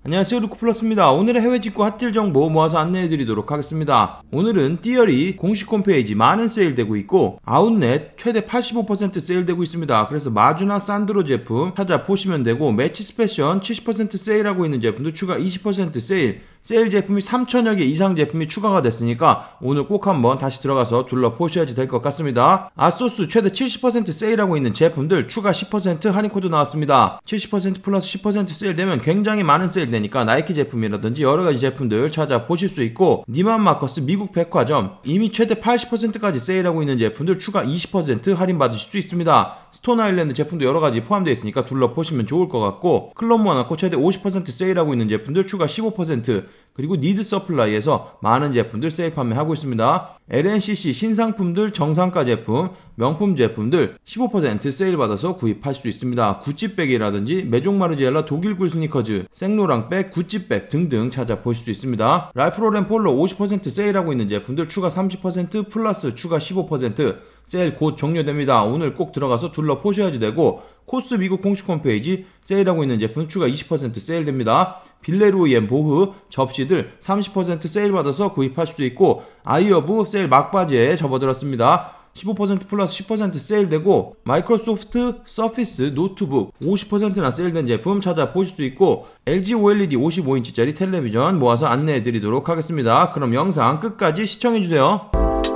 안녕하세요, 루크플러스입니다. 오늘의 해외 직구 핫딜 정보 모아서 안내해드리도록 하겠습니다. 오늘은 띠어리 공식 홈페이지 많은 세일되고 있고 아웃렛 최대 85% 세일되고 있습니다. 그래서 마주나 산드로 제품 찾아보시면 되고, 매치스 패션 70% 세일하고 있는 제품도 추가 20% 세일 제품이 3,000여 개 이상 제품이 추가가 됐으니까 오늘 꼭 한번 다시 들어가서 둘러보셔야지 될 것 같습니다. 아소스 최대 70% 세일하고 있는 제품들 추가 10% 할인 코드 나왔습니다. 70% 플러스 10% 세일되면 굉장히 많은 세일 되니까 나이키 제품이라든지 여러가지 제품들 찾아보실 수 있고, 니만 마커스 미국 백화점 이미 최대 80%까지 세일하고 있는 제품들 추가 20% 할인 받으실 수 있습니다. 스톤 아일랜드 제품도 여러가지 포함되어 있으니까 둘러보시면 좋을 것 같고, 클럽 모나코 최대 50% 세일하고 있는 제품들 추가 15%, 그리고 니드 서플라이에서 많은 제품들 세일 판매하고 있습니다. LNCC 신상품들 정상가 제품, 명품 제품들 15% 세일 받아서 구입하실 수 있습니다. 구찌백이라든지 메종마르지엘라 독일굴 스니커즈, 생로랑백, 구찌백 등등 찾아보실 수 있습니다. 랄프로렌 폴로 50% 세일하고 있는 제품들 추가 30% 플러스 추가 15% 세일 곧 종료됩니다. 오늘 꼭 들어가서 둘러보셔야지 되고, 코스 미국 공식 홈페이지 세일하고 있는 제품 추가 20% 세일됩니다. 빌레로이엔 보흐 접시들 30% 세일 받아서 구입하실 수 있고, 아이어브 세일 막바지에 접어들었습니다. 15% 플러스 10% 세일되고, 마이크로소프트 서피스 노트북 50%나 세일된 제품 찾아보실 수 있고, LG OLED 55인치짜리 텔레비전 모아서 안내해 드리도록 하겠습니다. 그럼 영상 끝까지 시청해주세요.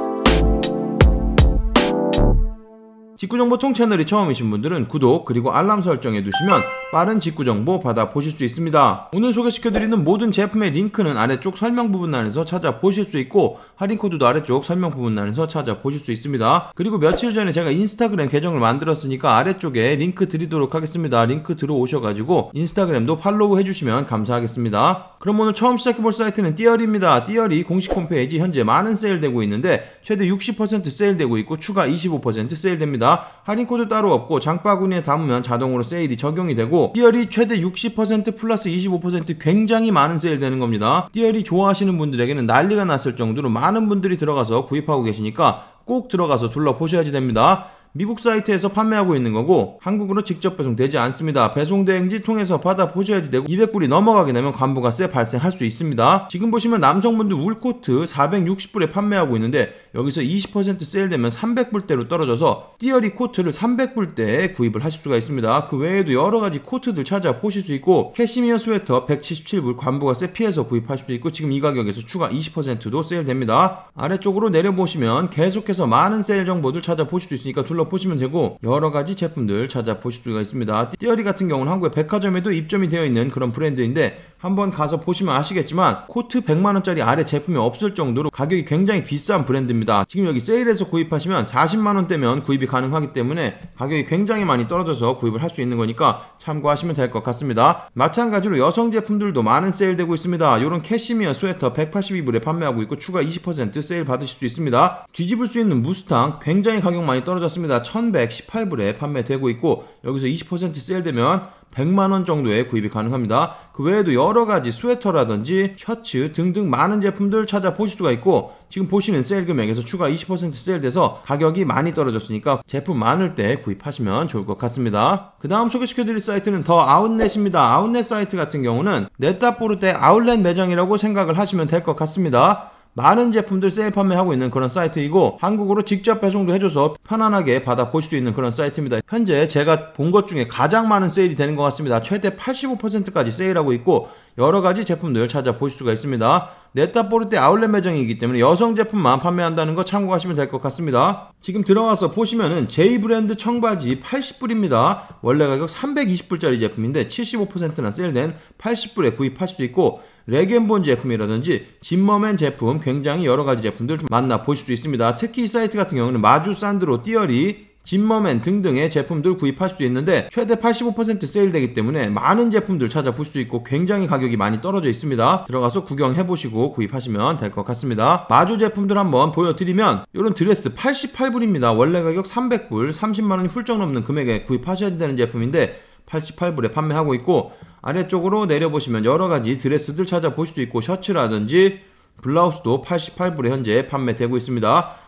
직구정보통 채널이 처음이신 분들은 구독 그리고 알람 설정해 두시면 빠른 직구정보 받아보실 수 있습니다. 오늘 소개시켜드리는 모든 제품의 링크는 아래쪽 설명 부분란에서 찾아보실 수 있고, 할인코드도 아래쪽 설명 부분란에서 찾아보실 수 있습니다. 그리고 며칠 전에 제가 인스타그램 계정을 만들었으니까 아래쪽에 링크 드리도록 하겠습니다. 링크 들어오셔가지고 인스타그램도 팔로우 해주시면 감사하겠습니다. 그럼 오늘 처음 시작해볼 사이트는 띠어리입니다. 띠어리 공식 홈페이지 현재 많은 세일되고 있는데 최대 60% 세일되고 있고 추가 25% 세일됩니다. 할인코드 따로 없고 장바구니에 담으면 자동으로 세일이 적용이 되고, 띠어리 최대 60% 플러스 25% 굉장히 많은 세일 되는 겁니다. 띠어리 좋아하시는 분들에게는 난리가 났을 정도로 많은 분들이 들어가서 구입하고 계시니까 꼭 들어가서 둘러보셔야지 됩니다. 미국 사이트에서 판매하고 있는 거고 한국으로 직접 배송되지 않습니다. 배송대행지 통해서 받아보셔야지 되고, 200불이 넘어가게 되면 관부가세 발생할 수 있습니다. 지금 보시면 남성분들 울코트 460불에 판매하고 있는데 여기서 20% 세일되면 300불대로 떨어져서 띠어리 코트를 300불대에 구입을 하실 수가 있습니다. 그 외에도 여러가지 코트들 찾아보실 수 있고, 캐시미어 스웨터 177불 관부가세 피해서 구입하실 수 있고, 지금 이 가격에서 추가 20%도 세일됩니다. 아래쪽으로 내려보시면 계속해서 많은 세일 정보들 찾아보실 수 있으니까 보시면 되고, 여러가지 제품들 찾아보실 수가 있습니다. 띠어리 같은 경우는 한국의 백화점에도 입점이 되어 있는 그런 브랜드인데 한번 가서 보시면 아시겠지만 코트 100만원짜리 아래 제품이 없을 정도로 가격이 굉장히 비싼 브랜드입니다. 지금 여기 세일해서 구입하시면 40만원대면 구입이 가능하기 때문에 가격이 굉장히 많이 떨어져서 구입을 할 수 있는 거니까 참고하시면 될 것 같습니다. 마찬가지로 여성 제품들도 많은 세일되고 있습니다. 이런 캐시미어 스웨터 182불에 판매하고 있고 추가 20% 세일 받으실 수 있습니다. 뒤집을 수 있는 무스탕 굉장히 가격 많이 떨어졌습니다. 1118불에 판매되고 있고 여기서 20% 세일되면 100만원 정도의 구입이 가능합니다. 그 외에도 여러가지 스웨터라든지 셔츠 등등 많은 제품들 찾아보실 수가 있고, 지금 보시는 세일 금액에서 추가 20% 세일돼서 가격이 많이 떨어졌으니까 제품 많을 때 구입하시면 좋을 것 같습니다. 그 다음 소개시켜드릴 사이트는 더 아웃렛입니다. 아웃렛 사이트 같은 경우는 넷다포르테 아웃렛 매장이라고 생각을 하시면 될 것 같습니다. 많은 제품들 세일 판매하고 있는 그런 사이트이고 한국으로 직접 배송도 해줘서 편안하게 받아볼 수 있는 그런 사이트입니다. 현재 제가 본 것 중에 가장 많은 세일이 되는 것 같습니다. 최대 85%까지 세일하고 있고 여러가지 제품들 찾아보실 수가 있습니다. 넷다포르테 아울렛 매장이기 때문에 여성 제품만 판매한다는 거 참고하시면 될 것 같습니다. 지금 들어가서 보시면은 J브랜드 청바지 80불입니다. 원래 가격 320불짜리 제품인데 75%나 세일된 80불에 구입할 수 있고, 레겐본 제품이라든지 짐머맨 제품 굉장히 여러가지 제품들 만나보실 수 있습니다. 특히 이 사이트 같은 경우는 마주, 산드로, 띠어리, 짐머맨 등등의 제품들 구입할 수 있는데 최대 85% 세일되기 때문에 많은 제품들 찾아볼 수 있고 굉장히 가격이 많이 떨어져 있습니다. 들어가서 구경해보시고 구입하시면 될 것 같습니다. 마주 제품들 한번 보여드리면 이런 드레스 88불입니다. 원래 가격 300불, 30만원이 훌쩍 넘는 금액에 구입하셔야 되는 제품인데 88불에 판매하고 있고, 아래쪽으로 내려보시면 여러가지 드레스들 찾아볼 수도 있고 셔츠라든지 블라우스도 88불에 현재 판매되고 있습니다.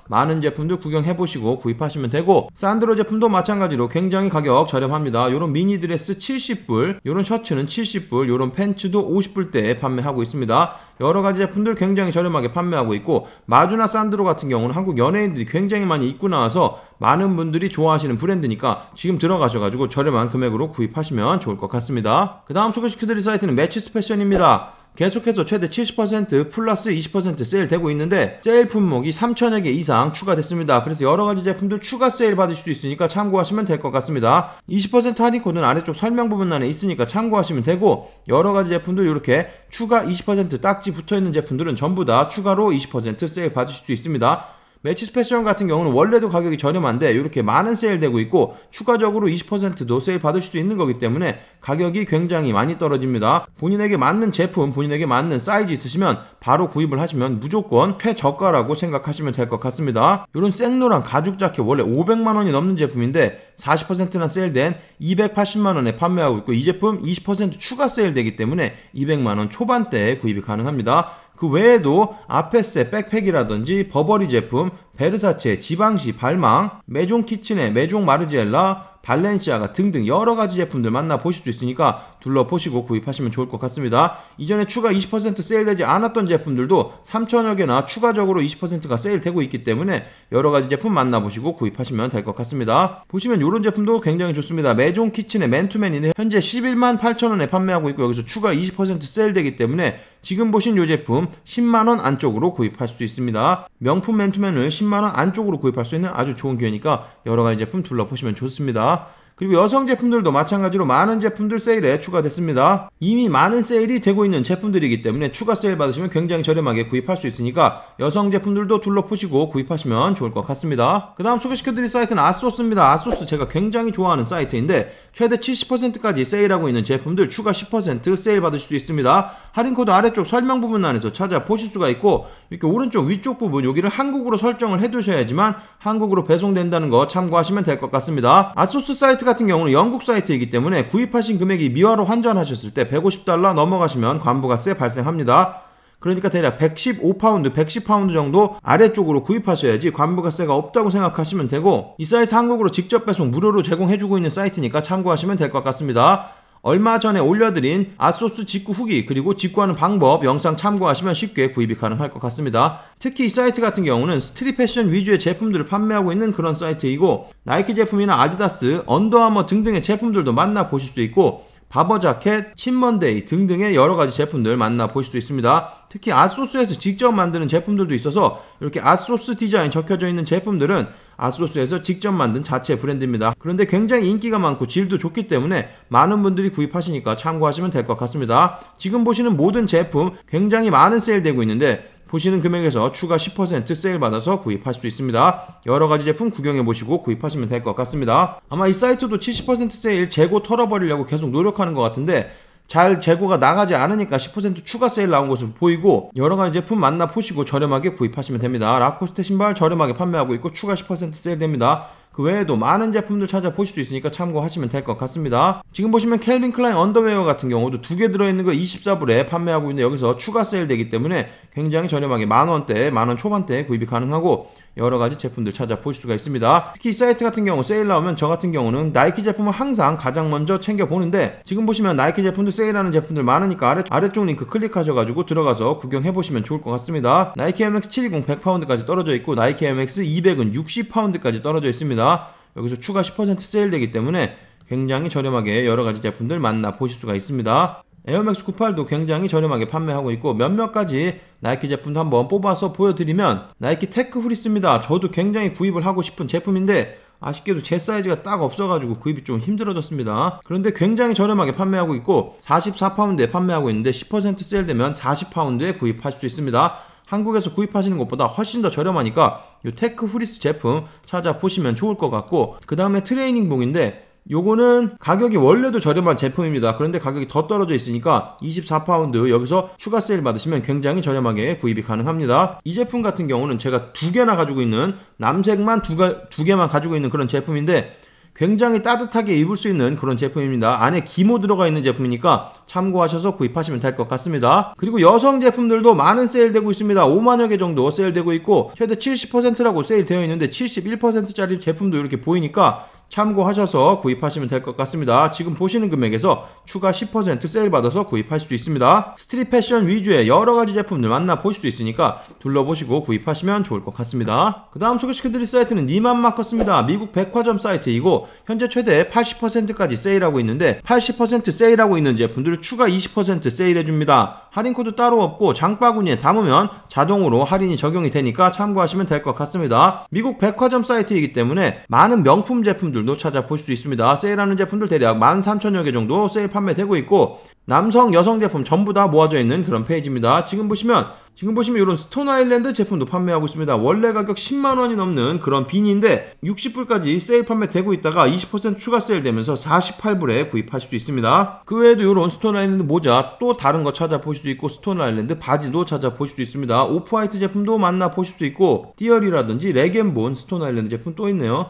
많은 제품들 구경해보시고 구입하시면 되고, 산드로 제품도 마찬가지로 굉장히 가격 저렴합니다. 요런 미니 드레스 70불, 요런 셔츠는 70불, 요런 팬츠도 50불대에 판매하고 있습니다. 여러가지 제품들 굉장히 저렴하게 판매하고 있고, 마주나 산드로 같은 경우는 한국 연예인들이 굉장히 많이 입고 나와서 많은 분들이 좋아하시는 브랜드니까 지금 들어가셔가지고 저렴한 금액으로 구입하시면 좋을 것 같습니다. 그 다음 소개시켜드릴 사이트는 매치스 패션입니다. 계속해서 최대 70% 플러스 20% 세일 되고 있는데, 세일 품목이 3,000여 개 이상 추가됐습니다. 그래서 여러가지 제품들 추가 세일 받으실 수 있으니까 참고하시면 될 것 같습니다. 20% 할인 코드는 아래쪽 설명 부분란에 있으니까 참고하시면 되고, 여러가지 제품들 이렇게 추가 20% 딱지 붙어있는 제품들은 전부 다 추가로 20% 세일 받으실 수 있습니다. 매치스 패션 같은 경우는 원래도 가격이 저렴한데 이렇게 많은 세일 되고 있고, 추가적으로 20%도 세일 받으실 수 있는 거기 때문에 가격이 굉장히 많이 떨어집니다. 본인에게 맞는 제품, 본인에게 맞는 사이즈 있으시면 바로 구입을 하시면 무조건 최저가라고 생각하시면 될 것 같습니다. 이런 생노랑 가죽 자켓 원래 500만원이 넘는 제품인데 40%나 세일된 280만원에 판매하고 있고, 이 제품 20% 추가 세일되기 때문에 200만원 초반대에 구입이 가능합니다. 그 외에도 아페세 백팩이라든지 버버리 제품, 베르사체, 지방시, 발망, 메종 키친의 메종 마르지엘라, 발렌시아가 등등 여러가지 제품들 만나보실 수 있으니까 둘러보시고 구입하시면 좋을 것 같습니다. 이전에 추가 20% 세일되지 않았던 제품들도 3,000여 개나 추가적으로 20%가 세일되고 있기 때문에 여러가지 제품 만나보시고 구입하시면 될 것 같습니다. 보시면 이런 제품도 굉장히 좋습니다. 메종 키친의 맨투맨인데 현재 11만 8천원에 판매하고 있고, 여기서 추가 20% 세일되기 때문에 지금 보신 이 제품 10만원 안쪽으로 구입할 수 있습니다. 명품 맨투맨을 10만원 안쪽으로 구입할 수 있는 아주 좋은 기회니까 여러가지 제품 둘러보시면 좋습니다. 그리고 여성 제품들도 마찬가지로 많은 제품들 세일에 추가됐습니다. 이미 많은 세일이 되고 있는 제품들이기 때문에 추가 세일 받으시면 굉장히 저렴하게 구입할 수 있으니까 여성 제품들도 둘러보시고 구입하시면 좋을 것 같습니다. 그 다음 소개시켜드릴 사이트는 아소스입니다. 아소스 제가 굉장히 좋아하는 사이트인데 최대 70%까지 세일하고 있는 제품들 추가 10% 세일 받으실 수 있습니다. 할인코드 아래쪽 설명 부분란에서 찾아보실 수가 있고, 이렇게 오른쪽 위쪽 부분 여기를 한국으로 설정을 해두셔야지만 한국으로 배송된다는 거 참고하시면 될 것 같습니다. 아소스 사이트 같은 경우는 영국 사이트이기 때문에 구입하신 금액이 미화로 환전하셨을 때 $150 넘어가시면 관부가세 발생합니다. 그러니까 대략 115파운드, 110파운드 정도 아래쪽으로 구입하셔야지 관부가세가 없다고 생각하시면 되고, 이 사이트 한국으로 직접 배송 무료로 제공해주고 있는 사이트니까 참고하시면 될 것 같습니다. 얼마 전에 올려드린 아소스 직구 후기 그리고 직구하는 방법 영상 참고하시면 쉽게 구입이 가능할 것 같습니다. 특히 이 사이트 같은 경우는 스트릿 패션 위주의 제품들을 판매하고 있는 그런 사이트이고, 나이키 제품이나 아디다스, 언더아머 등등의 제품들도 만나보실 수 있고, 바버자켓, 침먼데이 등등의 여러가지 제품들 만나보실 수 있습니다. 특히 아소스에서 직접 만드는 제품들도 있어서 이렇게 아소스 디자인 적혀져 있는 제품들은 아소스에서 직접 만든 자체 브랜드입니다. 그런데 굉장히 인기가 많고 질도 좋기 때문에 많은 분들이 구입하시니까 참고하시면 될 것 같습니다. 지금 보시는 모든 제품 굉장히 많은 세일되고 있는데 보시는 금액에서 추가 10% 세일 받아서 구입할 수 있습니다. 여러가지 제품 구경해보시고 구입하시면 될 것 같습니다. 아마 이 사이트도 70% 세일 재고 털어버리려고 계속 노력하는 것 같은데 잘 재고가 나가지 않으니까 10% 추가 세일 나온 것으로 보이고, 여러가지 제품 만나보시고 저렴하게 구입하시면 됩니다. 라코스테 신발 저렴하게 판매하고 있고 추가 10% 세일 됩니다. 그 외에도 많은 제품들 찾아보실 수 있으니까 참고하시면 될 것 같습니다. 지금 보시면 캘빈 클라인 언더웨어 같은 경우도 2개 들어있는 거 24불에 판매하고 있는데 여기서 추가 세일 되기 때문에 굉장히 저렴하게 만원대, 만원 초반대에 구입이 가능하고 여러가지 제품들 찾아보실 수가 있습니다. 특히 이 사이트 같은 경우 세일 나오면 저 같은 경우는 나이키 제품을 항상 가장 먼저 챙겨보는데, 지금 보시면 나이키 제품도 세일하는 제품들 많으니까 아래쪽 링크 클릭하셔가지고 들어가서 구경해보시면 좋을 것 같습니다. 나이키 MX 720 100파운드까지 떨어져 있고 나이키 MX 200은 60파운드까지 떨어져 있습니다. 여기서 추가 10% 세일 되기 때문에 굉장히 저렴하게 여러가지 제품들 만나보실 수가 있습니다. 에어맥스 98도 굉장히 저렴하게 판매하고 있고, 몇몇 가지 나이키 제품도 한번 뽑아서 보여드리면 나이키 테크 후리스입니다. 저도 굉장히 구입을 하고 싶은 제품인데 아쉽게도 제 사이즈가 딱 없어가지고 구입이 좀 힘들어졌습니다. 그런데 굉장히 저렴하게 판매하고 있고 44파운드에 판매하고 있는데 10% 세일되면 40파운드에 구입할 수 있습니다. 한국에서 구입하시는 것보다 훨씬 더 저렴하니까 이 테크 후리스 제품 찾아보시면 좋을 것 같고, 그 다음에 트레이닝복인데 요거는 가격이 원래도 저렴한 제품입니다. 그런데 가격이 더 떨어져 있으니까 24파운드 여기서 추가 세일 받으시면 굉장히 저렴하게 구입이 가능합니다. 이 제품 같은 경우는 제가 2개나 가지고 있는, 남색만 2개만 가지고 있는 그런 제품인데 굉장히 따뜻하게 입을 수 있는 그런 제품입니다. 안에 기모 들어가 있는 제품이니까 참고하셔서 구입하시면 될 것 같습니다. 그리고 여성 제품들도 많은 세일되고 있습니다. 5만여 개 정도 세일되고 있고 최대 70%라고 세일되어 있는데 71%짜리 제품도 이렇게 보이니까 참고하셔서 구입하시면 될 것 같습니다. 지금 보시는 금액에서 추가 10% 세일 받아서 구입하실 수 있습니다. 스트릿 패션 위주의 여러가지 제품들 만나보실 수 있으니까 둘러보시고 구입하시면 좋을 것 같습니다. 그 다음 소개시켜드릴 사이트는 니만 마커스입니다. 미국 백화점 사이트이고 현재 최대 80%까지 세일하고 있는데 80% 세일하고 있는 제품들을 추가 20% 세일해줍니다. 할인코드 따로 없고 장바구니에 담으면 자동으로 할인이 적용이 되니까 참고하시면 될 것 같습니다. 미국 백화점 사이트이기 때문에 많은 명품 제품들도 찾아보실 수 있습니다. 세일하는 제품들 대략 13,000여 개 정도 세일 판매되고 있고 남성, 여성 제품 전부 다 모아져 있는 그런 페이지입니다. 지금 보시면 이런 스톤 아일랜드 제품도 판매하고 있습니다. 원래 가격 10만원이 넘는 그런 비니인데 60불까지 세일 판매되고 있다가 20% 추가 세일 되면서 48불에 구입하실 수 있습니다. 그 외에도 이런 스톤 아일랜드 모자 또 다른 거 찾아보실 수 있고 스톤 아일랜드 바지도 찾아보실 수 있습니다. 오프화이트 제품도 만나보실 수 있고 띠어리라든지 렉앤본 스톤 아일랜드 제품 또 있네요.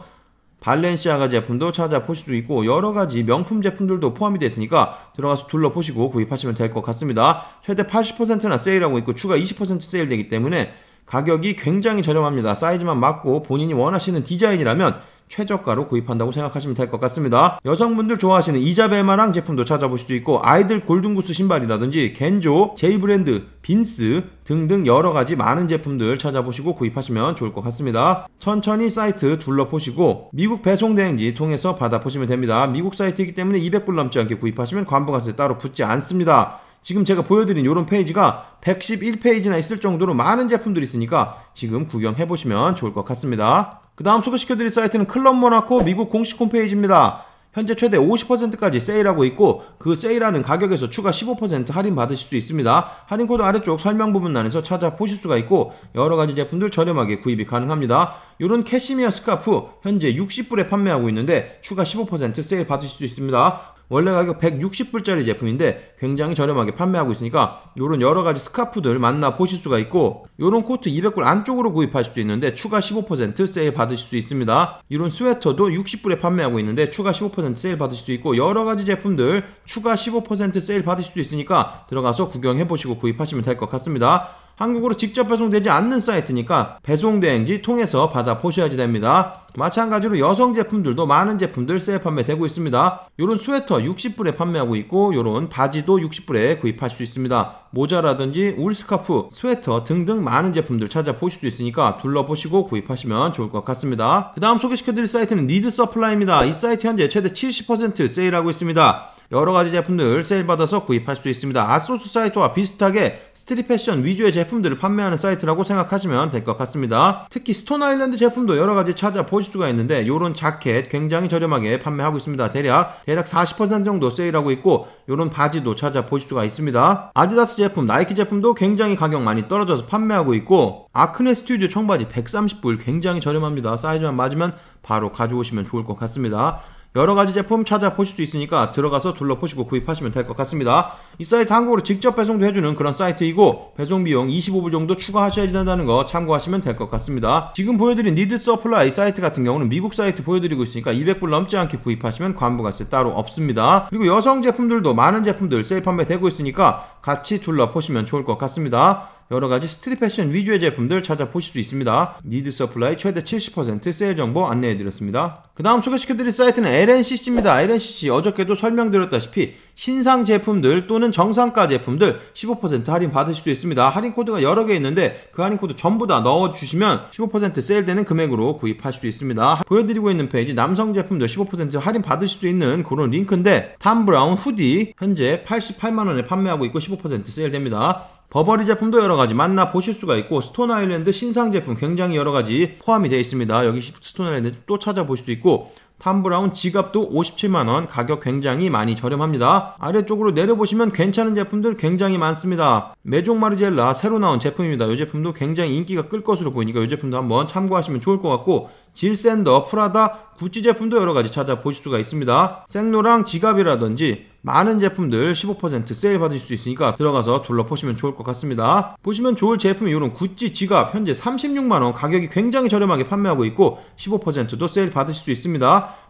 발렌시아가 제품도 찾아보실 수 있고 여러가지 명품 제품들도 포함이 되어 있으니까 들어가서 둘러보시고 구입하시면 될 것 같습니다. 최대 80%나 세일하고 있고 추가 20% 세일되기 때문에 가격이 굉장히 저렴합니다. 사이즈만 맞고 본인이 원하시는 디자인이라면 최저가로 구입한다고 생각하시면 될 것 같습니다. 여성분들 좋아하시는 이자벨마랑 제품도 찾아보실 수 있고 아이들 골든구스 신발이라든지 겐조, 제이브랜드, 빈스 등등 여러가지 많은 제품들 찾아보시고 구입하시면 좋을 것 같습니다. 천천히 사이트 둘러보시고 미국 배송대행지 통해서 받아보시면 됩니다. 미국 사이트이기 때문에 200불 넘지 않게 구입하시면 관부가세 따로 붙지 않습니다. 지금 제가 보여드린 이런 페이지가 111페이지나 있을 정도로 많은 제품들이 있으니까 지금 구경해보시면 좋을 것 같습니다. 그 다음 소개시켜드릴 사이트는 클럽 모나코 미국 공식 홈페이지입니다. 현재 최대 50%까지 세일하고 있고 그 세일하는 가격에서 추가 15% 할인 받으실 수 있습니다. 할인코드 아래쪽 설명 부분란에서 찾아보실 수가 있고 여러가지 제품들 저렴하게 구입이 가능합니다. 이런 캐시미어 스카프 현재 60불에 판매하고 있는데 추가 15% 세일 받으실 수 있습니다. 원래 가격 160불짜리 제품인데 굉장히 저렴하게 판매하고 있으니까 요런 여러가지 스카프들 만나보실 수가 있고 요런 코트 200불 안쪽으로 구입하실 수 있는데 추가 15% 세일 받으실 수 있습니다. 이런 스웨터도 60불에 판매하고 있는데 추가 15% 세일 받으실 수 있고 여러가지 제품들 추가 15% 세일 받으실 수 있으니까 들어가서 구경해보시고 구입하시면 될 것 같습니다. 한국으로 직접 배송되지 않는 사이트니까 배송대행지 통해서 받아보셔야지 됩니다. 마찬가지로 여성 제품들도 많은 제품들 세일 판매되고 있습니다. 요런 스웨터 60불에 판매하고 있고 요런 바지도 60불에 구입할 수 있습니다. 모자라든지 울스카프, 스웨터 등등 많은 제품들 찾아보실 수 있으니까 둘러보시고 구입하시면 좋을 것 같습니다. 그 다음 소개시켜드릴 사이트는 니드 서플라이입니다. 이 사이트 현재 최대 70% 세일하고 있습니다. 여러가지 제품들 세일받아서 구입할 수 있습니다. 아소스 사이트와 비슷하게 스트릿 패션 위주의 제품들을 판매하는 사이트라고 생각하시면 될 것 같습니다. 특히 스톤 아일랜드 제품도 여러가지 찾아보실 수가 있는데 요런 자켓 굉장히 저렴하게 판매하고 있습니다. 대략 40% 정도 세일하고 있고 요런 바지도 찾아보실 수가 있습니다. 아디다스 제품, 나이키 제품도 굉장히 가격 많이 떨어져서 판매하고 있고 아크네 스튜디오 청바지 130불 굉장히 저렴합니다. 사이즈만 맞으면 바로 가져오시면 좋을 것 같습니다. 여러가지 제품 찾아보실 수 있으니까 들어가서 둘러보시고 구입하시면 될 것 같습니다. 이 사이트 한국으로 직접 배송도 해주는 그런 사이트이고 배송비용 25불 정도 추가하셔야 된다는 거 참고하시면 될 것 같습니다. 지금 보여드린 니드 서플라이 사이트 같은 경우는 미국 사이트 보여드리고 있으니까 200불 넘지 않게 구입하시면 관부가세 따로 없습니다. 그리고 여성 제품들도 많은 제품들 세일 판매되고 있으니까 같이 둘러보시면 좋을 것 같습니다. 여러가지 스트릿 패션 위주의 제품들 찾아보실 수 있습니다. 니드 서플라이 최대 70% 세일 정보 안내해드렸습니다. 그 다음 소개시켜드릴 사이트는 LNCC입니다. LNCC 어저께도 설명드렸다시피 신상 제품들 또는 정상가 제품들 15% 할인 받으실 수 있습니다. 할인 코드가 여러 개 있는데 그 할인 코드 전부 다 넣어주시면 15% 세일되는 금액으로 구입할 수 있습니다. 보여드리고 있는 페이지 남성 제품들 15% 할인 받으실 수 있는 그런 링크인데 탐 브라운 후디 현재 88만원에 판매하고 있고 15% 세일됩니다. 버버리 제품도 여러가지 만나보실 수가 있고 스톤 아일랜드 신상 제품 굉장히 여러가지 포함이 되어 있습니다. 여기 스톤 아일랜드 또 찾아보실 수 있고 탐 브라운 지갑도 57만원 가격 굉장히 많이 저렴합니다. 아래쪽으로 내려보시면 괜찮은 제품들 굉장히 많습니다. 메종 마르젤라 새로 나온 제품입니다. 이 제품도 굉장히 인기가 끌 것으로 보이니까 이 제품도 한번 참고하시면 좋을 것 같고 질샌더, 프라다, 구찌 제품도 여러가지 찾아보실 수가 있습니다. 생로랑 지갑이라든지 많은 제품들 15% 세일 받으실 수 있으니까 들어가서 둘러보시면 좋을 것 같습니다. 보시면 좋을 제품이 이런 구찌 지갑 현재 36만원 가격이 굉장히 저렴하게 판매하고 있고 15%도 세일 받으실 수 있습니다.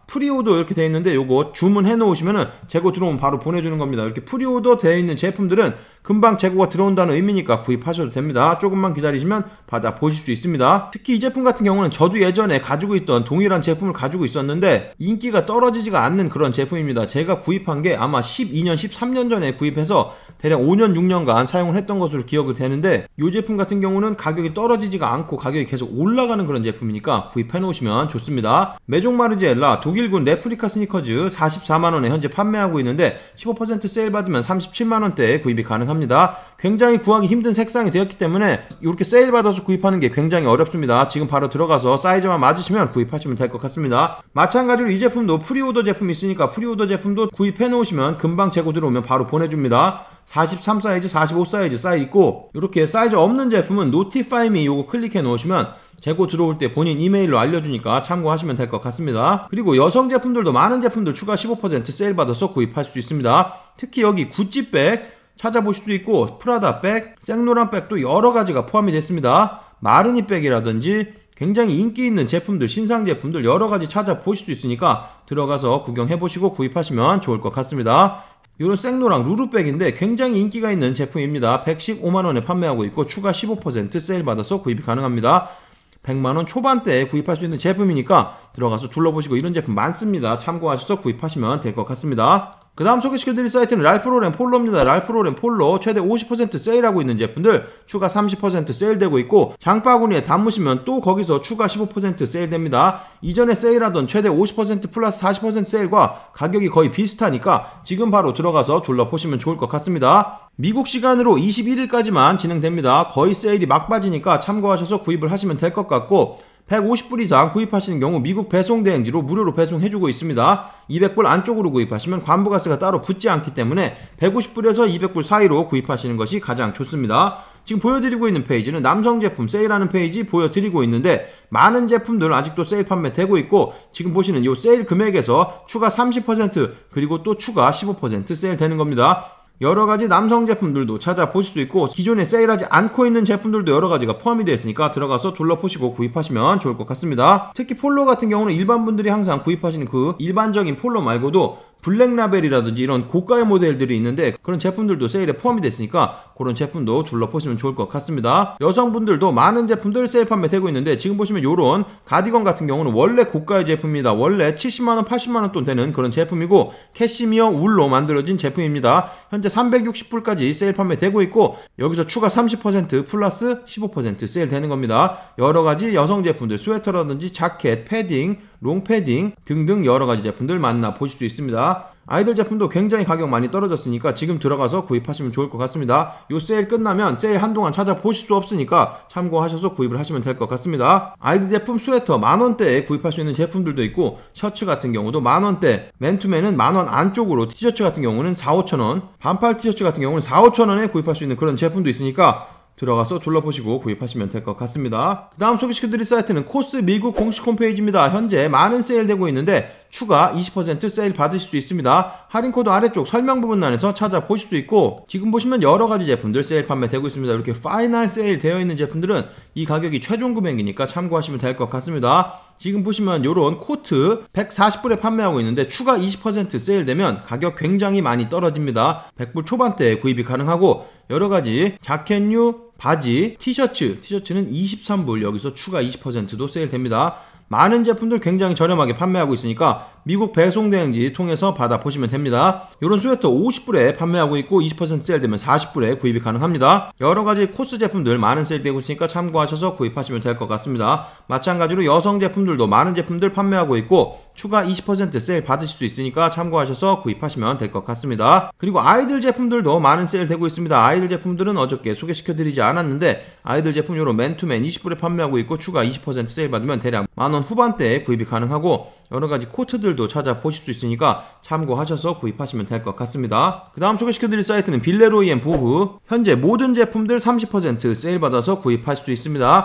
프리오더 이렇게 되어 있는데 요거 주문해 놓으시면은 재고 들어오면 바로 보내주는 겁니다. 이렇게 프리오더 되어 있는 제품들은 금방 재고가 들어온다는 의미니까 구입하셔도 됩니다. 조금만 기다리시면 받아 보실 수 있습니다. 특히 이 제품 같은 경우는 저도 예전에 가지고 있던 동일한 제품을 가지고 있었는데 인기가 떨어지지가 않는 그런 제품입니다. 제가 구입한 게 아마 12년, 13년 전에 구입해서 대략 5년, 6년간 사용을 했던 것으로 기억이 되는데 이 제품 같은 경우는 가격이 떨어지지가 않고 가격이 계속 올라가는 그런 제품이니까 구입해 놓으시면 좋습니다. 메종 마르지엘라 독일군 레플리카 스니커즈 44만원에 현재 판매하고 있는데 15% 세일 받으면 37만원대에 구입이 가능합니다. 굉장히 구하기 힘든 색상이 되었기 때문에 이렇게 세일 받아서 구입하는 게 굉장히 어렵습니다. 지금 바로 들어가서 사이즈만 맞으시면 구입하시면 될 것 같습니다. 마찬가지로 이 제품도 프리오더 제품이 있으니까 프리오더 제품도 구입해 놓으시면 금방 재고 들어오면 바로 보내줍니다. 43 사이즈, 45 사이즈 사이즈 있고 이렇게 사이즈 없는 제품은 Notify Me 요거 클릭해 놓으시면 재고 들어올 때 본인 이메일로 알려주니까 참고하시면 될 것 같습니다. 그리고 여성 제품들도 많은 제품들 추가 15% 세일 받아서 구입할 수 있습니다. 특히 여기 구찌백 찾아보실 수 있고 프라다 백, 생로란 백도 여러가지가 포함이 됐습니다. 마르니 백이라든지 굉장히 인기 있는 제품들, 신상 제품들 여러가지 찾아보실 수 있으니까 들어가서 구경해보시고 구입하시면 좋을 것 같습니다. 이런 생로랑 루루백인데 굉장히 인기가 있는 제품입니다. 115만원에 판매하고 있고 추가 15% 세일 받아서 구입이 가능합니다. 100만원 초반대에 구입할 수 있는 제품이니까 들어가서 둘러보시고 이런 제품 많습니다. 참고하셔서 구입하시면 될 것 같습니다. 그 다음 소개시켜드릴 사이트는 랄프 로렌 폴로입니다. 랄프 로렌 폴로 최대 50% 세일하고 있는 제품들 추가 30% 세일되고 있고 장바구니에 담으시면 또 거기서 추가 15% 세일됩니다. 이전에 세일하던 최대 50% 플러스 40% 세일과 가격이 거의 비슷하니까 지금 바로 들어가서 둘러보시면 좋을 것 같습니다. 미국 시간으로 21일까지만 진행됩니다. 거의 세일이 막바지니까 참고하셔서 구입을 하시면 될 것 같고 150불 이상 구입하시는 경우 미국 배송 대행지로 무료로 배송해주고 있습니다. 200불 안쪽으로 구입하시면 관부가스가 따로 붙지 않기 때문에 150불에서 200불 사이로 구입하시는 것이 가장 좋습니다. 지금 보여드리고 있는 페이지는 남성 제품 세일하는 페이지 보여드리고 있는데 많은 제품들 아직도 세일 판매되고 있고 지금 보시는 이 세일 금액에서 추가 30% 그리고 또 추가 15% 세일 되는 겁니다. 여러가지 남성 제품들도 찾아보실 수 있고 기존에 세일하지 않고 있는 제품들도 여러가지가 포함이 되어 있으니까 들어가서 둘러보시고 구입하시면 좋을 것 같습니다. 특히 폴로 같은 경우는 일반 분들이 항상 구입하시는 그 일반적인 폴로 말고도 블랙라벨이라든지 이런 고가의 모델들이 있는데 그런 제품들도 세일에 포함이 됐으니까 그런 제품도 둘러보시면 좋을 것 같습니다. 여성분들도 많은 제품들 세일 판매되고 있는데 지금 보시면 요런 가디건 같은 경우는 원래 고가의 제품입니다. 원래 70만원 80만원 돈 되는 그런 제품이고 캐시미어 울로 만들어진 제품입니다. 현재 360불까지 세일 판매되고 있고 여기서 추가 30% 플러스 15% 세일 되는 겁니다. 여러가지 여성 제품들 스웨터라든지 자켓, 패딩, 롱패딩 등등 여러가지 제품들 만나보실 수 있습니다. 아이들 제품도 굉장히 가격 많이 떨어졌으니까 지금 들어가서 구입하시면 좋을 것 같습니다. 요 세일 끝나면 세일 한동안 찾아보실 수 없으니까 참고하셔서 구입을 하시면 될 것 같습니다. 아이들 제품 스웨터 만원대에 구입할 수 있는 제품들도 있고 셔츠 같은 경우도 만원대, 맨투맨은 만원 안쪽으로 티셔츠 같은 경우는 4-5천원, 반팔 티셔츠 같은 경우는 4-5천원에 구입할 수 있는 그런 제품도 있으니까 들어가서 둘러보시고 구입하시면 될 것 같습니다. 그 다음 소개시켜드릴 사이트는 코스 미국 공식 홈페이지입니다. 현재 많은 세일되고 있는데 추가 20% 세일 받으실 수 있습니다. 할인코드 아래쪽 설명 부분란에서 찾아보실 수 있고 지금 보시면 여러가지 제품들 세일 판매되고 있습니다. 이렇게 파이널 세일 되어 있는 제품들은 이 가격이 최종 금액이니까 참고하시면 될 것 같습니다. 지금 보시면 요런 코트 140불에 판매하고 있는데 추가 20% 세일되면 가격 굉장히 많이 떨어집니다. 100불 초반대에 구입이 가능하고 여러가지 자켓류, 바지, 티셔츠는 23불 여기서 추가 20%도 세일됩니다. 많은 제품들 굉장히 저렴하게 판매하고 있으니까 미국 배송 대행지 통해서 받아보시면 됩니다. 이런 스웨터 50불에 판매하고 있고 20% 세일되면 40불에 구입이 가능합니다. 여러가지 코스 제품들 많은 세일되고 있으니까 참고하셔서 구입하시면 될 것 같습니다. 마찬가지로 여성 제품들도 많은 제품들 판매하고 있고 추가 20% 세일 받으실 수 있으니까 참고하셔서 구입하시면 될 것 같습니다. 그리고 아이들 제품들도 많은 세일되고 있습니다. 아이들 제품들은 어저께 소개시켜드리지 않았는데 아이들 제품 요런 맨투맨 20불에 판매하고 있고 추가 20% 세일 받으면 대략 만원 후반대에 구입이 가능하고 여러가지 코트들도 찾아보실 수 있으니까 참고하셔서 구입하시면 될 것 같습니다. 그 다음 소개시켜드릴 사이트는 빌레로이 앤 보흐 현재 모든 제품들 30% 세일 받아서 구입할 수 있습니다.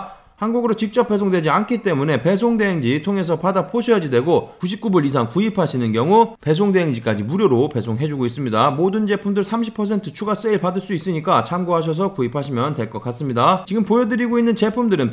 한국으로 직접 배송되지 않기 때문에 배송대행지 통해서 받아 보셔야지 되고 99불 이상 구입하시는 경우 배송대행지까지 무료로 배송해주고 있습니다. 모든 제품들 30% 추가 세일 받을 수 있으니까 참고하셔서 구입하시면 될 것 같습니다. 지금 보여드리고 있는 제품들은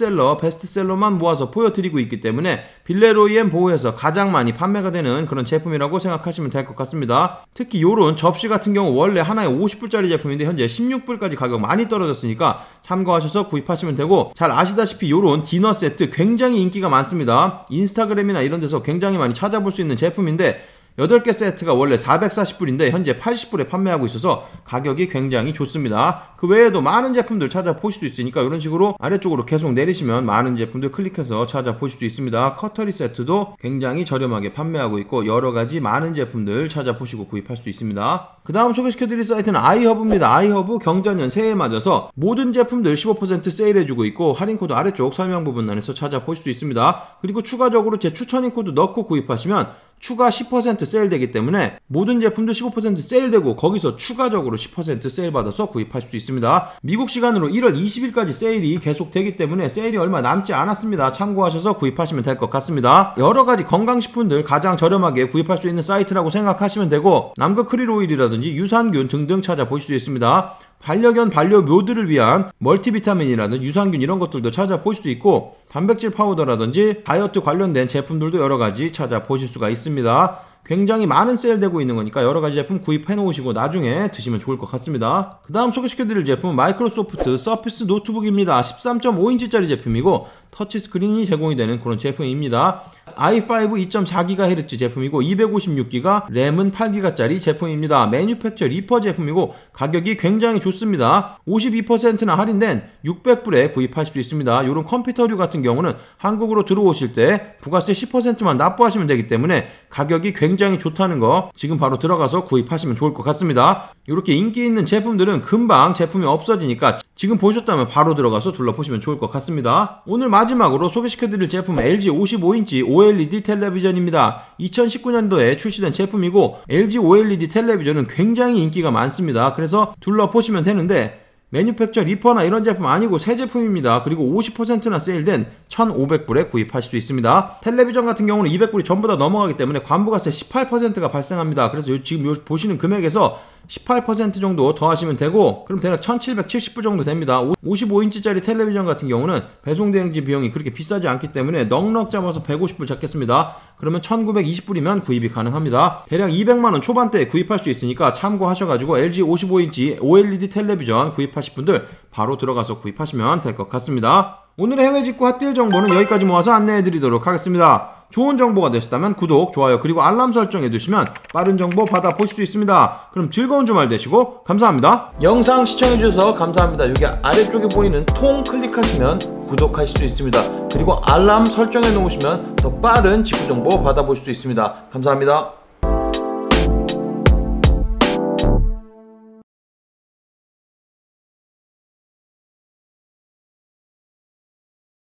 베스트셀러만 모아서 보여드리고 있기 때문에 빌레로이엔 보호에서 가장 많이 판매가 되는 그런 제품이라고 생각하시면 될 것 같습니다. 특히 요런 접시 같은 경우 원래 하나에 50불짜리 제품인데 현재 16불까지 가격 많이 떨어졌으니까 참고하셔서 구입하시면 되고, 잘 아시다시피 요런 디너 세트 굉장히 인기가 많습니다. 인스타그램이나 이런 데서 굉장히 많이 찾아볼 수 있는 제품인데 8개 세트가 원래 440불인데 현재 80불에 판매하고 있어서 가격이 굉장히 좋습니다. 그 외에도 많은 제품들 찾아보실 수 있으니까 이런 식으로 아래쪽으로 계속 내리시면 많은 제품들 클릭해서 찾아보실 수 있습니다. 커터리 세트도 굉장히 저렴하게 판매하고 있고 여러가지 많은 제품들 찾아보시고 구입할 수 있습니다. 그 다음 소개시켜드릴 사이트는 아이허브입니다. 아이허브 경자년 새해에 맞아서 모든 제품들 15% 세일해주고 있고 할인코드 아래쪽 설명 부분란에서 찾아보실 수 있습니다. 그리고 추가적으로 제 추천인 코드 넣고 구입하시면 추가 10% 세일되기 때문에 모든 제품도 15% 세일되고 거기서 추가적으로 10% 세일 받아서 구입할 수 있습니다. 미국 시간으로 1월 20일까지 세일이 계속되기 때문에 세일이 얼마 남지 않았습니다. 참고하셔서 구입하시면 될 것 같습니다. 여러가지 건강식품들 가장 저렴하게 구입할 수 있는 사이트라고 생각하시면 되고, 남극 크릴 오일이라든지 유산균 등등 찾아보실 수 있습니다. 반려견 반려묘들을 위한 멀티비타민이라든 유산균 이런 것들도 찾아보실 수 있고, 단백질 파우더라든지 다이어트 관련된 제품들도 여러가지 찾아보실 수가 있습니다. 굉장히 많은 세일되고 있는 거니까 여러가지 제품 구입해 놓으시고 나중에 드시면 좋을 것 같습니다. 그 다음 소개시켜드릴 제품은 마이크로소프트 서피스 노트북입니다. 13.5인치짜리 제품이고 터치스크린이 제공이 되는 그런 제품입니다. i5 2.4GHz 제품이고 256GB, 램은 8GB짜리 제품입니다. 매뉴팩처 리퍼 제품이고 가격이 굉장히 좋습니다. 52%나 할인된 600불에 구입하실 수 있습니다. 이런 컴퓨터류 같은 경우는 한국으로 들어오실 때 부가세 10%만 납부하시면 되기 때문에 가격이 굉장히 좋다는 거 지금 바로 들어가서 구입하시면 좋을 것 같습니다. 이렇게 인기 있는 제품들은 금방 제품이 없어지니까 지금 보셨다면 바로 들어가서 둘러보시면 좋을 것 같습니다. 오늘 마지막으로 소개시켜드릴 제품은 LG 55인치 OLED 텔레비전입니다. 2019년도에 출시된 제품이고 LG OLED 텔레비전은 굉장히 인기가 많습니다. 그래서 둘러보시면 되는데 매뉴팩처 리퍼나 이런 제품 아니고 새 제품입니다. 그리고 50%나 세일된 1,500불에 구입하실 수 있습니다. 텔레비전 같은 경우는 200불이 전부 다 넘어가기 때문에 관부가세 18%가 발생합니다. 그래서 지금 보시는 금액에서 18% 정도 더 하시면 되고, 그럼 대략 1,770불 정도 됩니다. 55인치짜리 텔레비전 같은 경우는 배송대행지 비용이 그렇게 비싸지 않기 때문에 넉넉 잡아서 150불 잡겠습니다. 그러면 1,920불이면 구입이 가능합니다. 대략 200만원 초반대에 구입할 수 있으니까 참고하셔가지고 LG 55인치 OLED 텔레비전 구입하실 분들 바로 들어가서 구입하시면 될 것 같습니다. 오늘의 해외 직구 핫딜 정보는 여기까지 모아서 안내해드리도록 하겠습니다. 좋은 정보가 되셨다면 구독, 좋아요, 그리고 알람 설정해두시면 빠른 정보 받아보실 수 있습니다. 그럼 즐거운 주말 되시고 감사합니다. 영상 시청해주셔서 감사합니다. 여기 아래쪽에 보이는 통 클릭하시면 구독하실 수 있습니다. 그리고 알람 설정해 놓으시면 더 빠른 직구 정보 받아보실 수 있습니다. 감사합니다.